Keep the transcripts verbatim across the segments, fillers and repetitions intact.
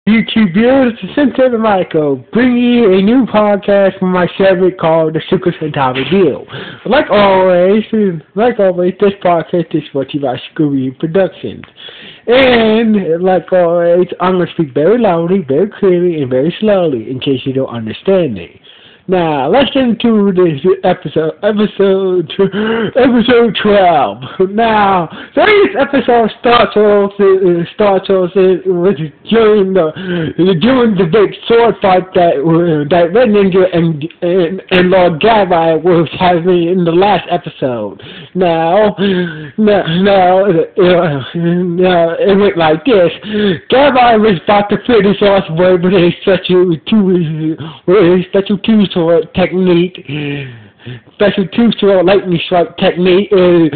YouTube viewers, it's Sensei Michael, bringing you a new podcast from my segment called The Super Sentai Deal. Like always, like always, this podcast is brought to you by Scooby Productions. And, like always, I'm going to speak very loudly, very clearly, and very slowly, in case you don't understand me. Now, let's get into this episode, episode, episode twelve. Now, today's episode starts off, uh, starts off with during the, during the big sword fight that, uh, that Red Ninja and, and, and Lord Gabai was having in the last episode. Now, now, now, uh, now it went like this. Gabai was about to finish off with a special two, with a special two sword technique, special two sword lightning strike technique, and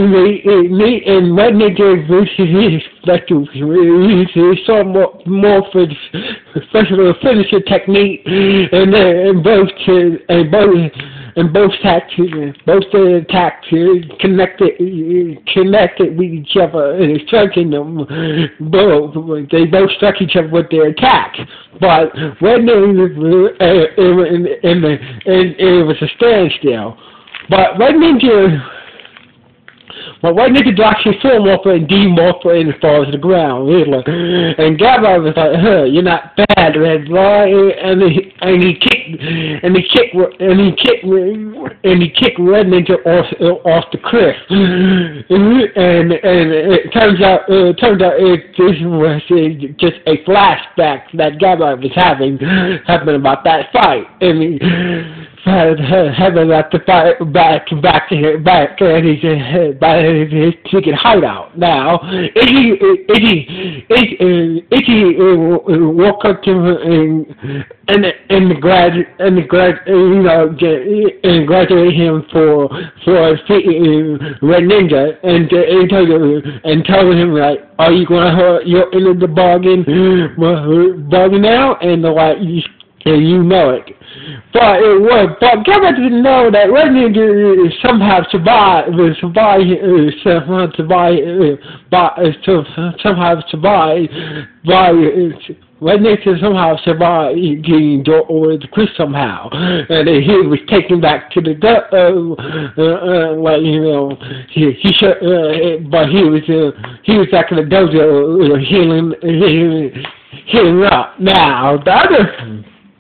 and Red Ninja his special, his somewhat more for special finisher technique, and and both and both. And both tactics, both the attacks connected, connected with each other, and striking them. Both they both struck each other with their attack. But when it, and, and, and it was a standstill. But Red Ninja. Well, Red Ninja drops his full morpher and demorpher and falls to the ground. And Gabai was like, huh, you're not bad, Red Boy. And he, and he kicked, and he kicked, and he kicked, and he kicked Red Ninja off, off the cliff. And, and it turns out, uh, turns out it, this was just a flashback that Gabai was having, having about that fight. And he, having about the fight back, back, back, and he's back his ticket hideout. Now, Iggy, Iggy, Iggy, Iggy walked up to him and and and the grad and the grad, you know, and graduated him for for Red Ninja, and and told him and told him like, are you gonna hurt your end of the bargain, bargain now? And the like, and you know it. But it was, but Gabai didn't know that Red Ninja somehow survived, survived, somehow survived, uh, somehow survived by. Red Ninja somehow survived getting over the cliff somehow, and he was taken back to the uh, uh, uh like you know he he should, uh, but he was uh, he was back in the dojo uh, healing, healing healing up. Now the other.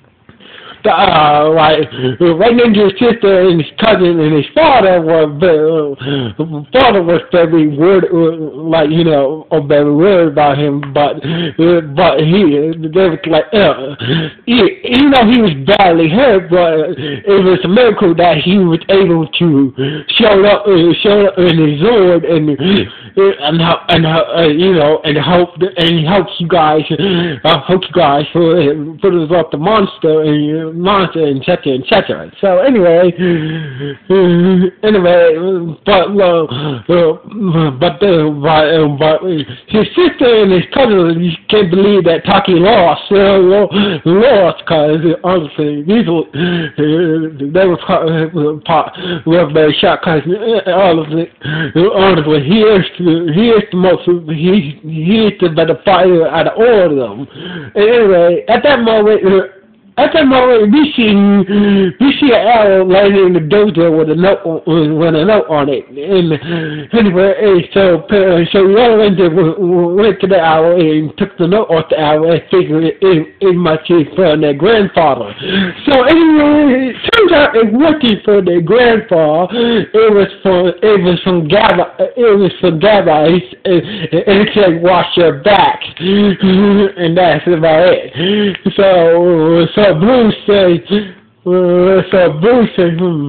Uh, like Red Ninja's sister and his cousin and his father were very, uh, father was very worried, uh, like you know, very worried about him. But uh, but he they was like, uh, he, even though he was badly hurt, but it was a miracle that he was able to show up, uh, show up in his Zord and uh, and and uh, you know and help and help you guys, uh, help you guys for for the, the monster and. Uh, monster, et cetera, et cetera. So anyway, anyway, but uh, uh, but uh, but, uh, but his sister and his cousin can't believe that Taki lost, uh, lost, because honestly, these were uh, they were part were very shocked because all of it, honestly, he is he is the most he he is the better fighter out of all of them. And anyway, at that moment. Uh, At that moment, we see we see an arrow laying in the dojo with a note on, with a note on it. And anyway, so so the other ranger went to the arrow and took the note off the arrow and figured it, it, it must be from their grandfather. So anyway, it turns out it wasn't for their grandfather. It was from it was from Gabai. It was from Gabai, and it said "wash your back," and that's about it. So so. Bruce said, uh, so Bruce said, hmm,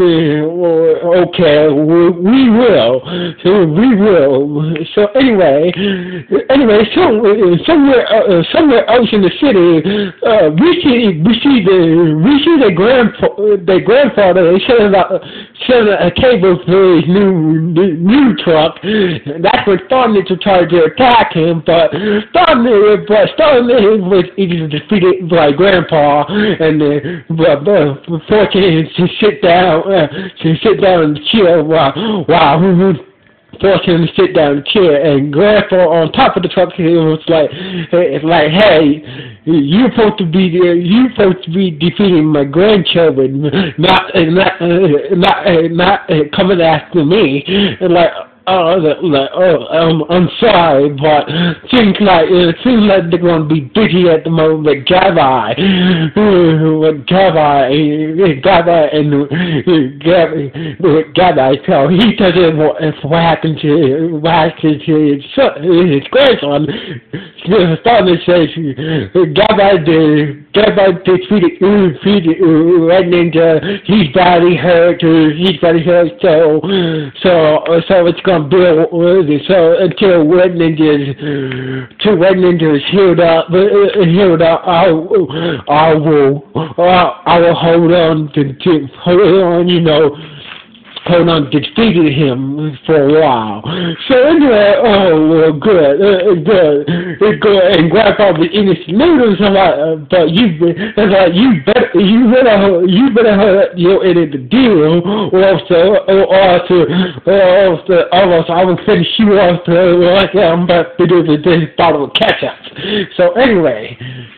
okay, we will, so we will. So anyway, anyway, so somewhere, uh, somewhere else in the city, uh, we see, we see the, we see the grandpa, the grandfather setting up, setting a table for his new, new truck. That's when Star Ninja tried to attack him, but Star Ninja, but Star Ninja was either defeated by Grandpa, and uh, but, but fortunately to sit down, uh, to sit down and chill while while forced him to sit down in the chair, and Grandpa on top of the truck, he was like, it's like, hey, you're supposed to be there, you're supposed to be defeating my grandchildren, not, not, uh, not, uh, not uh, coming after me, and like, oh, like, oh, um, I'm sorry, but seems like it seems like they're going to be busy at the moment with Gabby, with Gabby, Gabby, and Gabby, with Gabby. So he doesn't want what happened to what happened to his, son, his grandson. His father says Gabby did. Gabby defeated, defeated Red Ninja. His body hurt. His body hurt. So, so, so it's going. Bill so until Red Ninja's till Red Ninja's healed up, uh, healed up, I, I will, uh, I will hold on to, to hold on, you know, hold on to defeating him for a while. So anyway, oh well, good, uh, good, uh, good. And Grandpa was eating some noodles. I'm like, uh, but you, I'm like, you better, you better, you better hurt your end of the deal, or else, uh, or else, or else, or else I will finish you off uh, like I'm about to do with this bottle of ketchup. So anyway,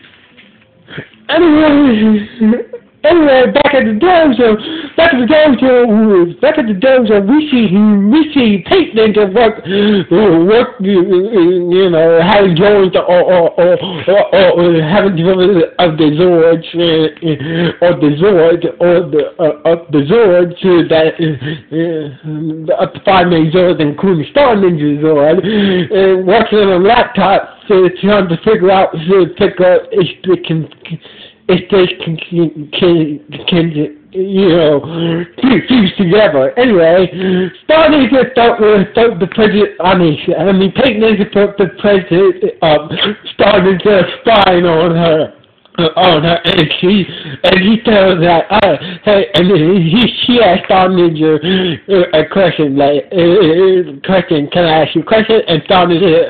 anyway. Anyway, back at the dojo, back at the dojo, back at the dojo, we see we see Pink Ninja work, work, you know, having joined or or or, or, or having joined of the Zords, uh, or the Zord, or the uh, of the Zords uh, that uh, up to five main Zords, including Star Ninja Zord, and working on a laptop, so trying to figure out, to pick up if they can. If they can, can, can, you know, fuse together. Anyway, Star Ninja thought, uh, thought the president, I mean, I mean, Pink Ninja thought the president, um, Star Ninja spying on her. Uh, on her, and she, and he tells that, uh, hey, and he, she asked Star Ninja uh, a question, like, uh, question, can I ask you a question? And Star Ninja,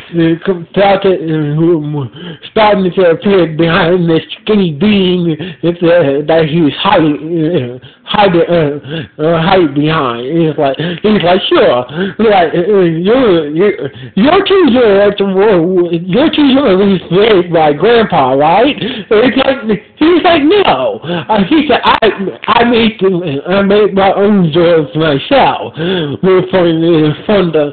uh, Star Ninja appeared behind this skinny being that, uh, that he was hiding, uh, hiding, uh, uh, hiding behind. He's like, he's like, sure, like, uh, you're, you're, you're two years, you're two years raised by Grandpa, right? It's like, he's like, no. Uh, he said, I I made them, I made my own jokes myself from from the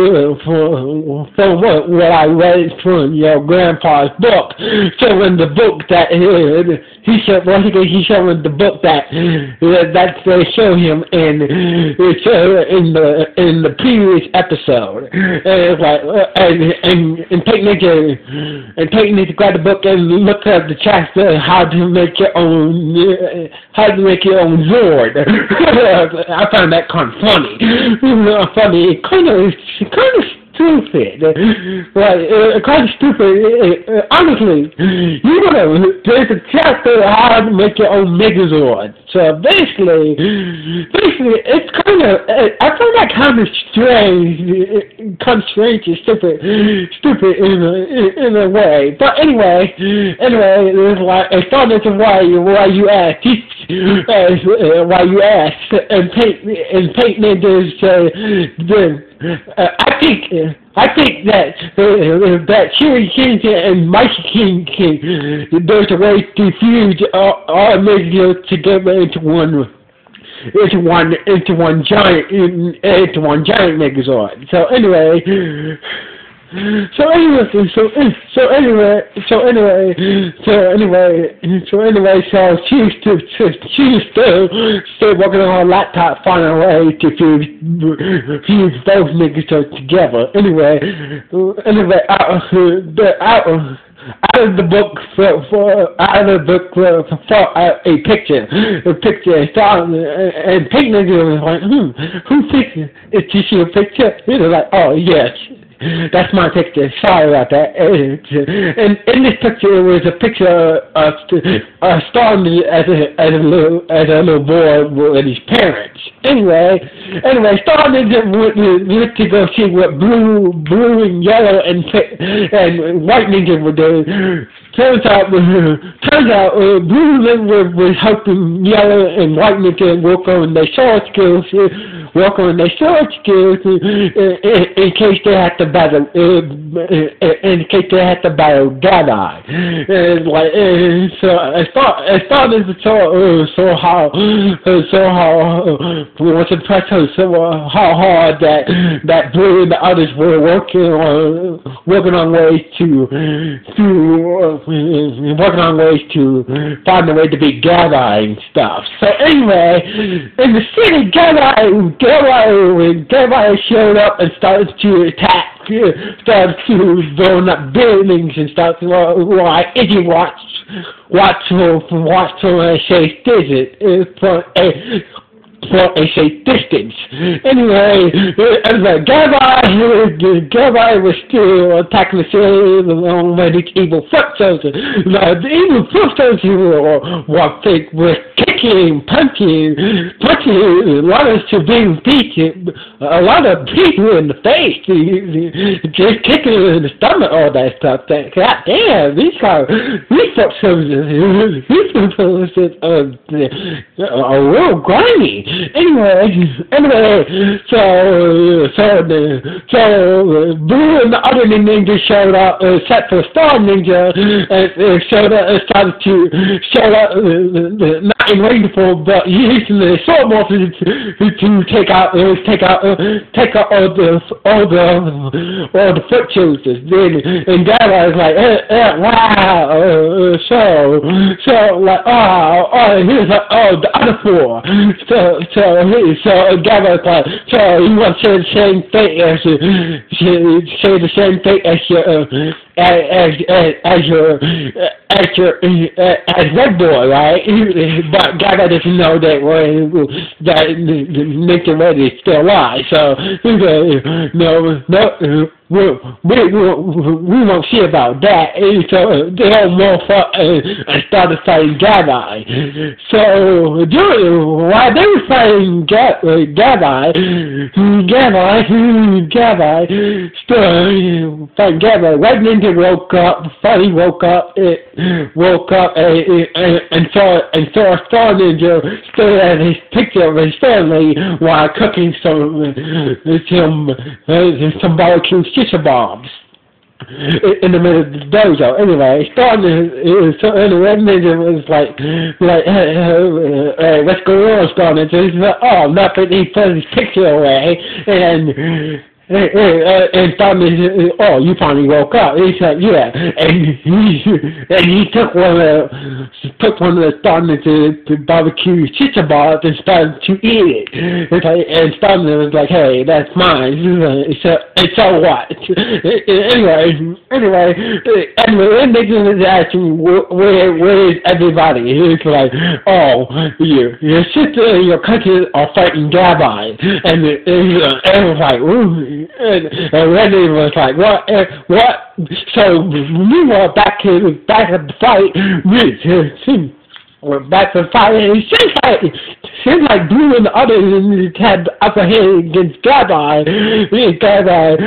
from, from what, what I read from your grandpa's book. So in the book that uh, he said, well, he he showed in the book that uh, that they show him in uh, in the in the previous episode. And it's like, uh, and and and Pink Ninja and Pink Ninja grabbed the book and looked at the chapter how to make your own uh, how to make your own Zord. I found that kind of funny. Funny, kind of kind of stupid. Right, uh, kind of stupid. Uh, uh, honestly, you know, there's a chapter how to make your own Megazord. So basically, basically, it's kind of, uh, I find that kind of strange, kind of strange and stupid, stupid in a, in a way. But anyway, anyway, there's like, it's not as why you, why you ask, uh, why you ask, and Pink, and Pink Ninja's, uh, the, uh, I think, uh, I think that uh, that Cherry King and Mikey King, King there's a way to fuse all, all Megazords together into one, into one, into one giant, into one giant Megazord. So anyway. So anyway, so so anyway, so anyway, so anyway, so anyway, so she's still she's still still working on her laptop, finding a way to fuse fuse those niggas together. Anyway, anyway, out the out. Out of the book, for, for out of the book, for, for uh, a picture, a picture, saw, and Pink Ninja was like, hmm, who picture? Is this your picture? He was like, oh yes. That's my picture. Sorry about that. And in this picture, it was a picture of uh, Star as a as a little as a little boy with his parents. Anyway, anyway, Star Ninja went, went to go see what blue, blue and yellow and and white ninja were doing. Turns out, turns out, uh, blue ninja was helping yellow and white ninja work on their sword skills. work on their sword skills in, in, in case they have to battle, uh, in case they have to battle Gadai. And like, and so as far as far as so uh, so how uh, so how uh, was impressed her so uh, how hard that that Blue and the others were working on working on ways to to uh, working on ways to find a way to beat Gadai and stuff. So anyway, in the city, Gadai Gadai Gadai showed up and started to attack. Started to blowing up buildings and stuff. While Iggy watched, watched from watched from a safe distance, from a from a safe distance. Anyway, anyway, Gadai, Gadai was still attacking the city along with these evil foot soldiers. Now, the evil foot soldiers were what they were kicking, punching, punching a lot of being beaten, a lot of people in the face, just kicking in the stomach, all that stuff. That, God damn, these guys, these foot soldiers, these foot soldiers are, are real grimy. Anyway, anyway, so, so, the, so, Blue and the other ninjas showed up, uh, except for Star Ninja, and uh, showed up, uh, started to, showed up, uh, not in rainfall, but using the sword morphers to, to take out, uh, take out, uh, take out all the, all the, all the foot soldiers. Then, and Gadai was like, uh, uh, wow, uh, so, so, like, oh, oh, here's like, oh, the other four. So, so, so Gadai was like, so you want to say the same thing as, uh, say the same thing as your, uh, as, as, as your, as your, uh, as Red Boy, right? But Gadai doesn't know that, well, that Ninja Red is still alive, so, uh, no, no, we, we, we won't see about that. So they all more fought uh, and started fighting Gadai. So during, while they were fighting Ga- uh, Gadai, Gadai, Gadai, still fighting Gadai, Red Ninja woke up, finally woke up, uh, woke up uh, uh, and saw and saw a Star Ninja stood at his picture of his family while cooking some uh, some uh, some barbecue shish bombs in the middle of the dojo. Anyway, starting so and the Red Ninja was like, like, hey, hey, hey, what's going on, Star Ninja? He's like, oh, nothing. He put his picture away and. Hey, hey, uh, and Star Ninja, oh, you finally woke up. He said, yeah, and he and he took one of the took one of the Star Ninja barbecue chicha bars and started to eat it. And, and Star Ninja was like, hey, that's mine. So, and so what? Anyway, anyway, anyway, and they just asking where where is everybody? He's like, oh, you, your sister and your cousin are fighting Gadai, and it, it, it was like, ooh. And, and Randy was like, what, uh, what? So we were back in, back at the fight. We, we're back to the fight. And it seems like, seems like Blue and the others had the upper hand against Gadai. Gadai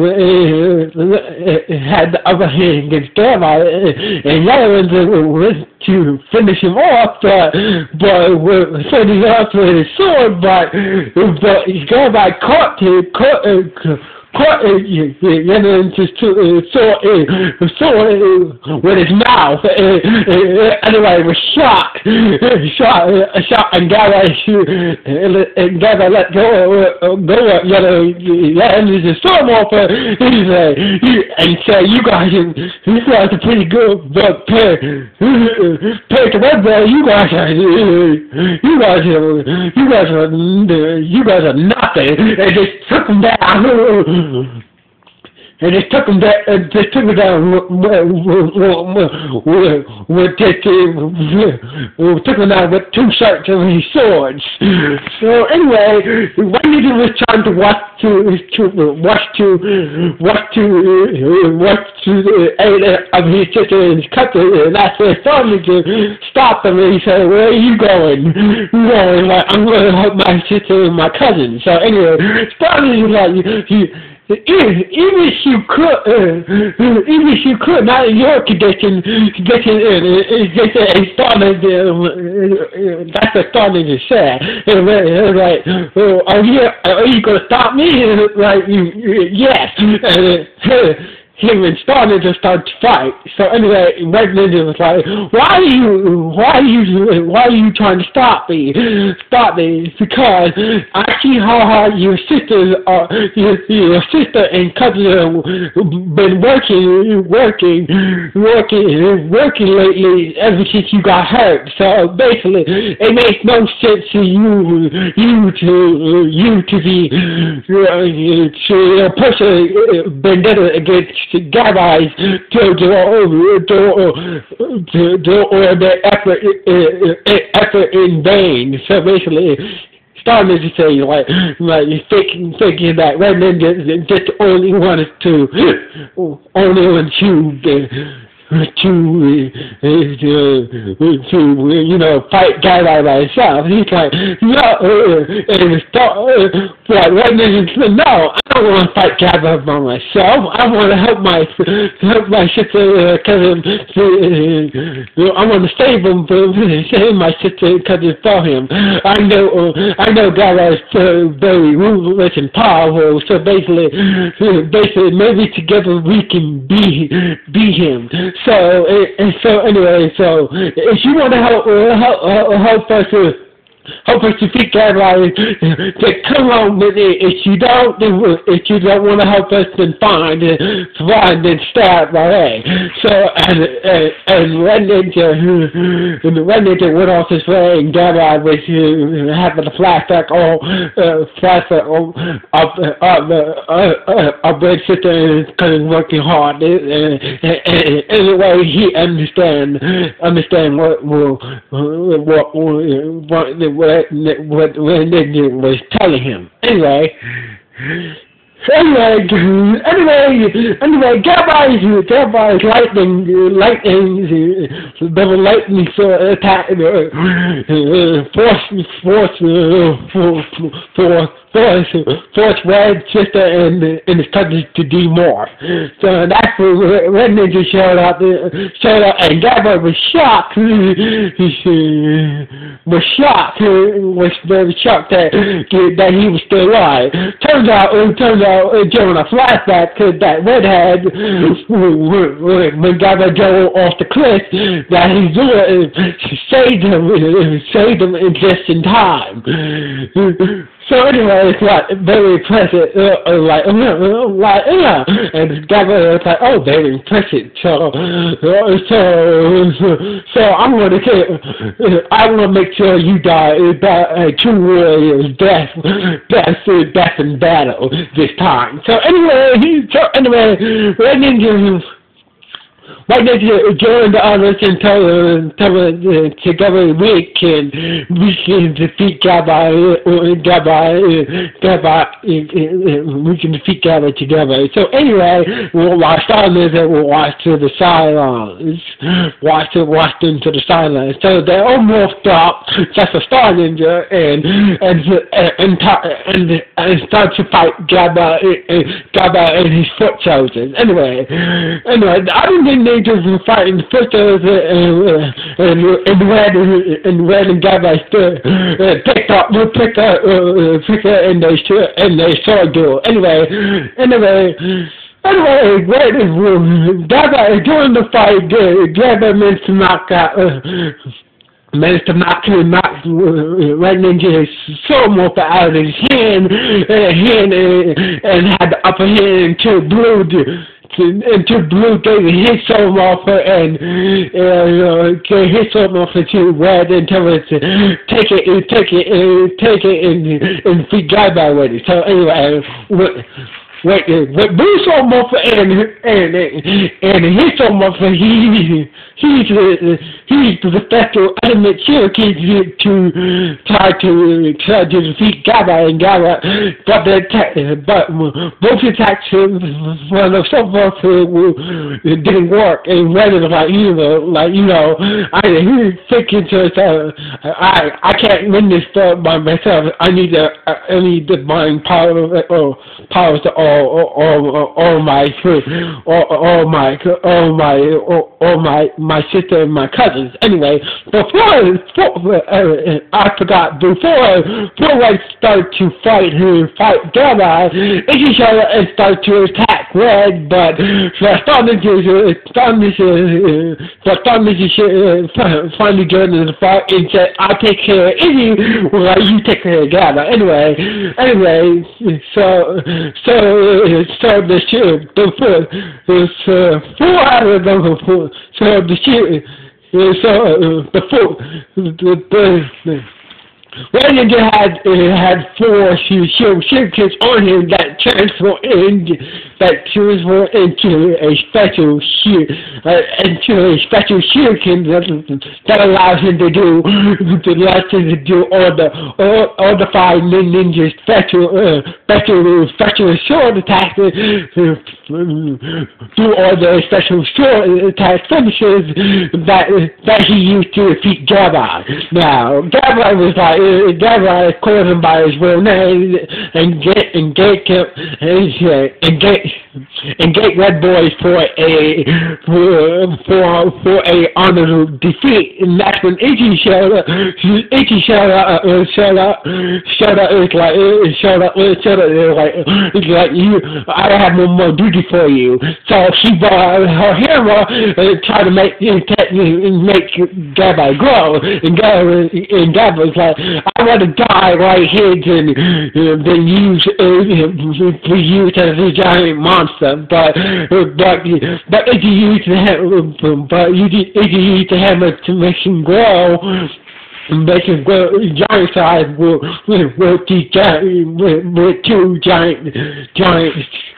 uh, had the upper hand against Gadai. And the other ones was to finish him off, but, but we're finishing off with his sword, but, but Gadai caught him, caught him, caught him, and then just uh, saw uh, saw uh, with his mouth. Uh, uh, anyway, was shot, shot, uh, shot, and Gadai and Gadai let go, uh, go, uh, you know, and there's a storm off, uh, he's uh, he, and say, you guys, you guys are pretty good, but compared to Red Bull, you guys are, you guys are, you guys are, you guys are nothing, and just took him down. And they took him down. Uh, they took him down. With just uh, took him down with two sets of his swords. So anyway, one nigga was trying to watch to to watch to watch to uh, watch to the aid of his sister and his cousin, and that's where Star Ninja stopped him and he said, "Where are you going?" You going like, "I'm going to help my sister and my cousin." So anyway, Star Ninja like he. Even, even if you could, uh, even if you could, not in your condition, condition, uh, just uh, started, uh, uh, that's what started to say. Uh, uh, like, uh, are you, are you gonna stop me? Uh, like, uh, yes. Uh, uh, him and started to start to fight. So anyway, Red Ninja was like, "Why are you? Why are you? Why are you trying to stop me? Stop me? Because I see how hard your sisters are. Your, your sister and cousin have been working, working, working, working lately ever since you got hurt. So basically, it makes no sense to you, you to you to be uh, to a person vendetta against." To Gabai's to do to to do all the effort effort in vain. So basically, starting to say like like thinking thinking that Red Ninja just only wanted to only want to. To, uh, to, to, you know, fight Gabai by himself. He's like, no, uh, and start, uh, like, Red Ninja said, no, I don't want to fight Gabai by myself. I want to help my, help my sister, uh, cousin, uh, I want to save him, for, save my sister, cousin for him. I know, uh, I know Gabai is uh, very ruthless and powerful, so basically, uh, basically, maybe together we can be, be him. So, and so anyway, so if you want to help, uh, help, uh, help us, uh, help us defeat Gabai, then come on with it. If you don't, if you don't want to help us, then fine, fine, then start by way. So, and and, and Red Ninja, and the Red Ninja went off his way, and Gabai was uh, having a flashback, all uh, flashback all, of of uh, of Red Sister and kind of working hard. And, and, anyway, he understand understand what what what. what What, what, what Ninja was telling him. Anyway, anyway, anyway, anyway, Gabai's, Gabai's lightning, lightning, double lightning so attack, uh, force, force, uh, force, force, force, force Red Sister and, and his cousins to do more. So that's where Red Ninja showed up, showed up, and Gabai was shocked, was shocked, was very shocked that, that he was still alive. Turns out, it turns out, during a flashback, that redhead, when Gabai drove off the cliff, that he saved him, saved him just in time. So anyway, it's like very impressive, uh, like, uh, like, yeah, and Gabai was like, oh, very impressive. So, uh, so, so I'm gonna, uh, I'm gonna make sure you die, die, uh, true warrior's death, death, death in battle this time. So anyway, he, so anyway, Red Ninja. Right now, join the others and tell them, tell them uh, together we can, we can defeat Gabai, uh, Gabai, Gabai, uh, we can defeat Gabai together. So anyway, we'll watch silence and we'll watch to the silence, watch to watch them to the silence. So they all morphed up, just a Star Ninja, and and and and, and start to fight Gabai, uh, Gabai and his foot soldiers. Anyway, anyway, the other Ninja were fighting first uh, uh, and and Red and Red and Gabai stood uh, picked up picked up uh, picked up and they and they sword duel. Anyway, anyway. Anyway, Red is Gabai during the fight. Gabai managed to knock out. Uh, managed to knock him, knock Red Ninja's soul morph out of his hand, uh, hand uh, and had the upper hand until Blue. Until Blue gave his soul morpher and uh, gave his soul morpher to Red until it's uh, take it, uh, take it, uh, take it, and and feed Gabai with it. So anyway, what, what, what Blue soul morpher and and and his soul morpher, he he's uh, he's the special element Cherokee to, to try to try to defeat Gabai and Gabai, but the attack, but both attacks well, the soul morpher it didn't work, and Red was like you know like you know I he's thinking to himself, I I can't win this fight by myself. I need the I need the mind power or powers to all. all, all, all my, all, all my, all my, all, all my, my sister and my cousins. Anyway, before, before uh, I forgot, before, before I start to fight her, fight Gabby, Itchy showed up and started to attack Red, but for starting to, starting to, for starting to finally join in the fight and said, I'll take care of Itchy while you take care of Gabby. Anyway, anyway, so, so, so the shit, the four, so four out of them, so the shit, so the four, the, the, Red Ninja had uh, had four shurikens on him that transformed into that transformed into a special shur uh, into a special shuriken that, that allows him to do that allows him to do all the all, all the five ninjas special uh, special special sword attacks, uh, do all the special sword attack finishes that that he used to defeat Gabby. Now Gabby was like. Gabby called him by his real name and get and get him and, and get and get Red Boys for a for for, for a honorable defeat, and that's when Itchy showed up. Itchy showed up, uh, showed up, showed up. It's like it showed up, it showed up. It like it's like you. I have no more duty for you. So she brought her hammer and tried to make make Gabby grow, and Gabby and Gabby was like, I want to die right here than uh, than use uh, be used as a giant monster, but but but if you use the hammer, but you if you use the hammer to make him grow. Make him grow giant size with with with these giant with, with two giant giant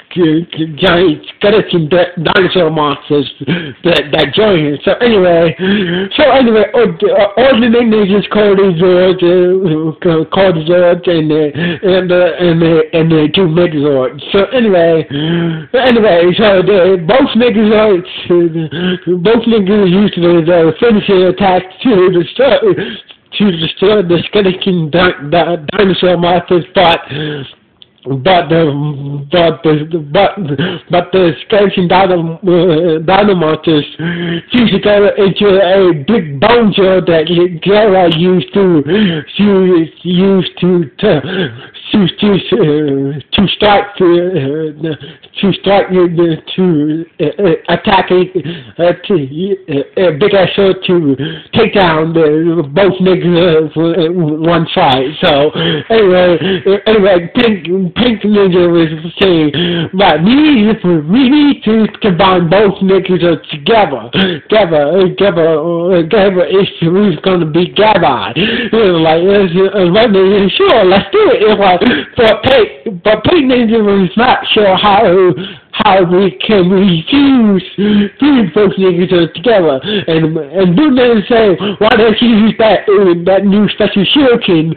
giant skeleton dinosaur monsters that that join him. So anyway, so anyway, all the ninjas called the Zords, uh, called the Zords, and the and the and the and the two Megazords. So anyway, anyway, so the both Megazords, both niggas used the finishing attack to destroy to destroy the skeleton di di dinosaur monsters, but. But the but the but but the skeleton dino uh, dino monsters fused together into a big bone gel that Gabby used to used used to to to to, to start to to start to uh, attack a to a big ass show to take down the both niggas uh, one side. So anyway, anyway, Pink. Pink Ninja was saying, but we need, we need to combine both ninjas together. Together, together, together is who's going to beat Gabby. It was like, uh, sure, let's do it. It was, but Pink, but Pink Ninja was not sure how. How we can we fuse, fuse both niggas together, and and Blue Man say, why don't you use that uh, that new special shuriken,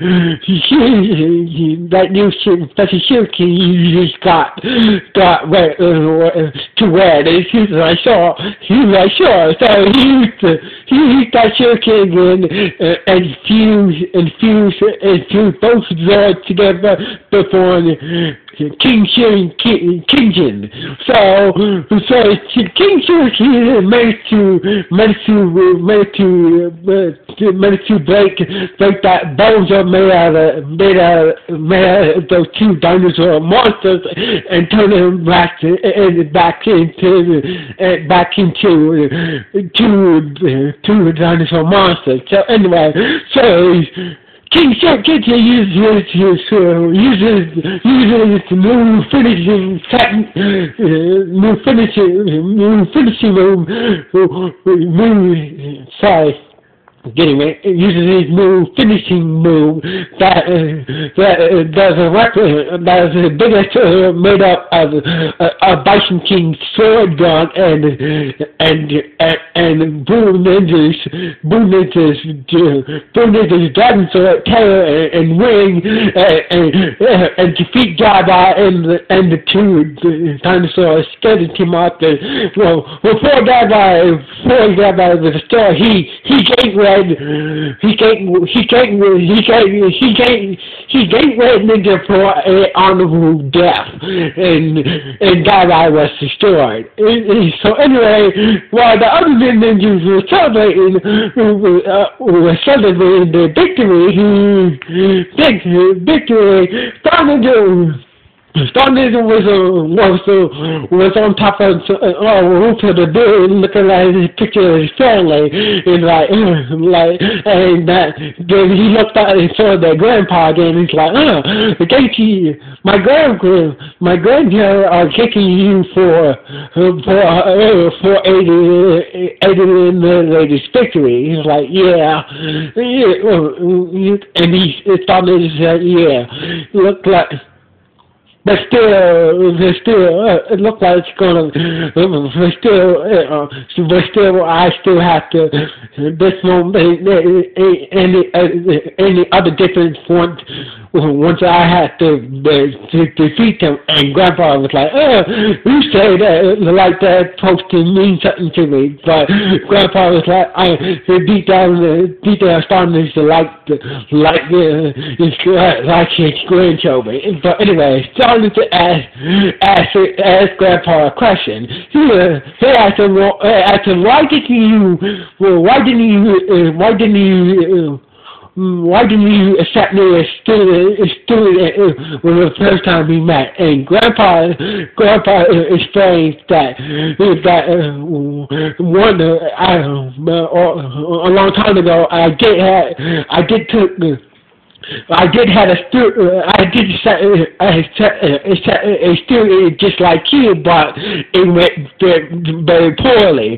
that new special shuriken you just got got red, uh, to Red, and he was like, sure, he was like, sure, so he used to, he used that shuriken and uh, and fuse and fuse and fuse both Zords together before King Shin King Kingjin. So, so King Shin managed to managed to managed to uh, managed to break break that bones are made out of made out of, made out of those two dinosaur monsters and turn them back to and back into uh, back into uh, two two dinosaur monsters. So anyway, so. King Shark Kitchen uses his uh, uses uses new finishing uh, new finishing new finishing move uh, move sorry. Getting it, it uses his new finishing move that uh, that uh, does a record that is the biggest uh, made up of uh, a Bison King sword gun and and and, and Blue Ninjas Blue Ninjas uh, Blue Ninjas dragon sword tail and, and wing uh, and uh, and defeat Gabby and the and the two dinosaur skeleton monsters. Well, before Gabby before he got out of the store, he he gave red, he gave he gave he gave he gave he gave red ninja for an honorable death, and and that guy was destroyed. And, and so anyway, while the other ninjas were celebrating, uh, were celebrating their victory, victory, victory, Star Ninja. Star Ninja was uh, was uh, was on top of the uh, roof of the building, looking at his picture of his family, and like, uh, like, and that. Then he looked out and saw their grandpa again. And he's like, uh, Gacy, my grand, my grandparents are kicking you for uh, for uh, for aiding aiding in the latest victory. He's like, yeah, yeah, and he Star Ninja said, yeah, look like. But still, there's still, uh, it looks like it's gonna, but still, uh, but still, I still have to, this moment, any, any other difference once, once I had to, to defeat them, and Grandpa was like, oh, you say that, like that supposed to mean something to me, but Grandpa was like, I beat down, beat down Star Ninja like, like, uh, like his grandchildren, but anyway, Star Ninja to ask, ask, ask Grandpa a question. He, uh, he asked him, well, uh, asked him, why didn't you, well, why didn't you, uh, why didn't you, uh, why didn't you accept me as student, as student uh, when the first time we met? And Grandpa, Grandpa uh, explained that uh, that uh, one, uh, I, uh, a long time ago, I did have, I did took. Uh, I did have a student. Uh, I did a, a, a student just like you, but it went very, very poorly.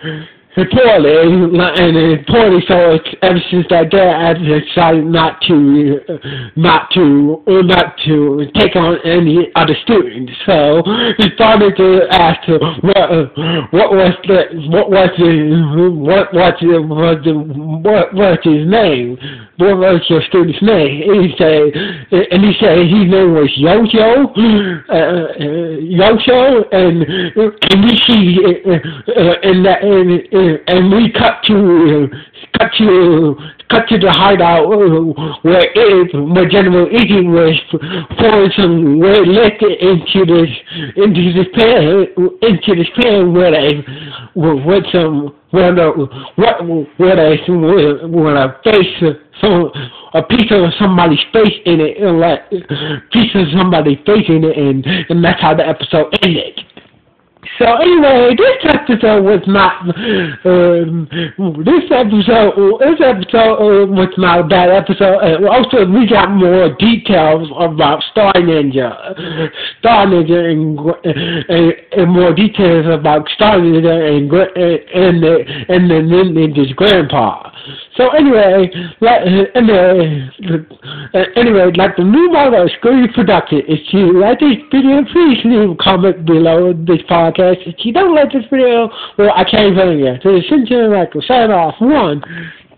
Poorly, and poorly. So ever since that day, I decided not to, not to, not to take on any other students. So he started to ask her what, what was the, what was the, what was the, was the, what was his name? What was your student's name? And he said, and he said his name was Yojo, uh, Yojo, and and we see, uh, and that, and. And we cut to cut to cut to the hideout where it, where General Iggy was pouring some red liquor into this into this pan into this pan where they with some where the what where they where a face some a piece of somebody's face in it, and like piece of somebody's face in it, and and that's how the episode ended. So anyway, this episode was not, um, this episode, this episode uh, was not a bad episode. Uh, also, we got more details about Star Ninja, Star Ninja, and, and, and more details about Star Ninja and and the and the Ninja's grandpa. So anyway, like, anyway, anyway, like the new model of Screwy Production. If you like this video, please leave a comment below this podcast. If you don't like this video, well, I can't even yet. So, since you're like, sign off. One,